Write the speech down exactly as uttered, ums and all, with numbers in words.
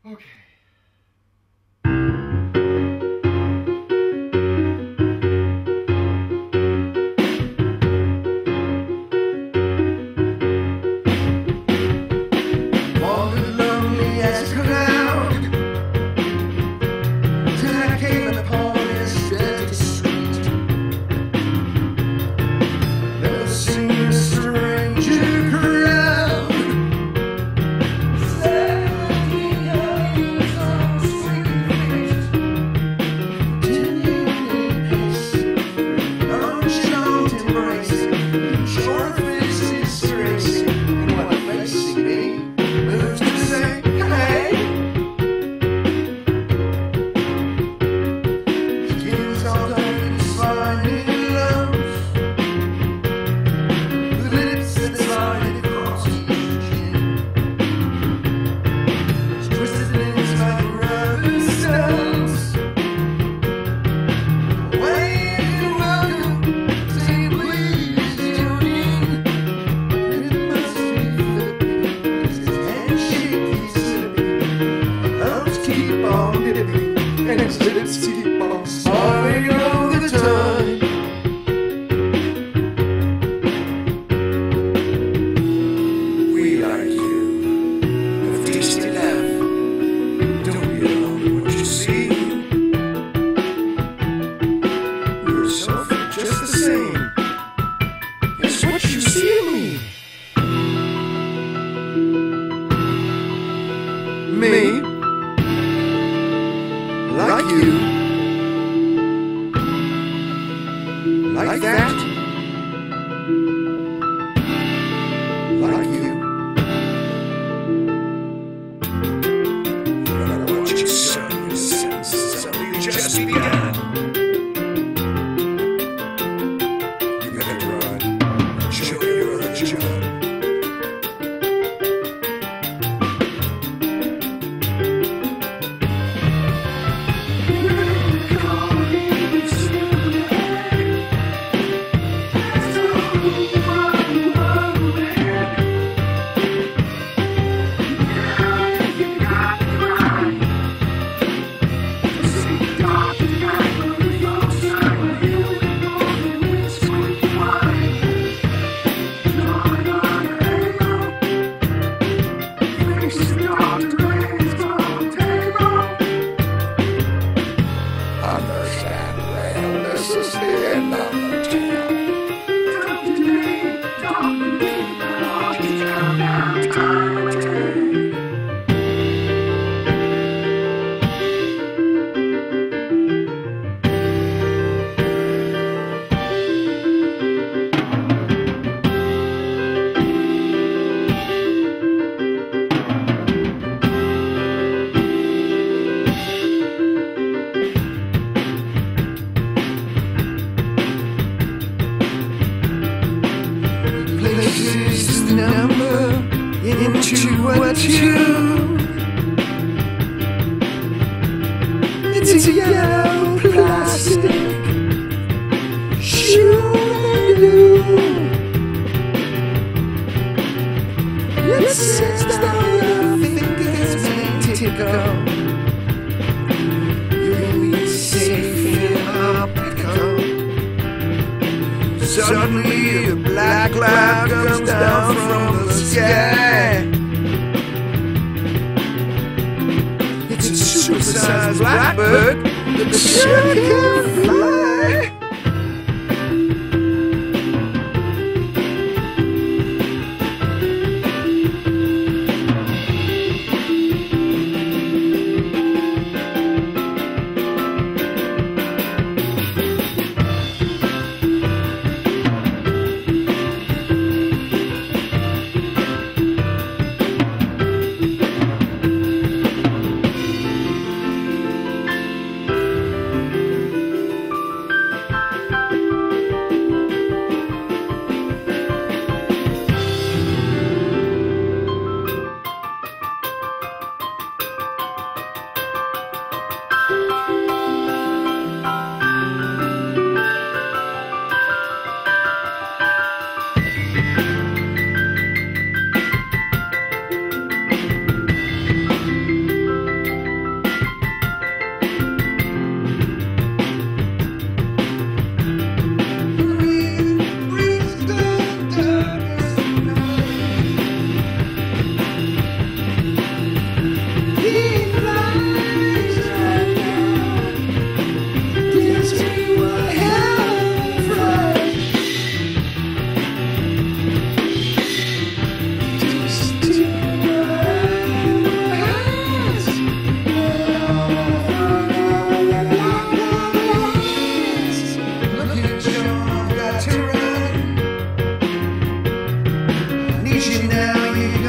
Okay. Wandered lonely as a cloud till I came upon this dirty street. Never seen a stranger crowd. Standing eyes on the street, continuing pace, nonchalant embrace, short faces racing, and what facing me moves to say, hey. Skin's all dark and sliding lows, with lips that slide across each chin. It's twisted limbs like rubber stones. Wave and welcome, say please tune in. It must be flipping, his handshake keeps slipping. Arms keep on dipping, and his lips keep on smiling all the time. We like you, a tasty laugh. Don't be alone what you see. You're yourself just the same. It's what you see in me. Me, like you, like that, like you. But I want you to suddenly, suddenly, suddenly just began. You better run, show your other job. Understand, well, this is the end of the tale. Places the number into a two. It's a yellow plastic shoe. It sits down your fingers and tickle. You'll be safe in a pickle. Suddenly a black cloud comes down from the sky. It's a supersized blackbird that sure can fly. need you now, you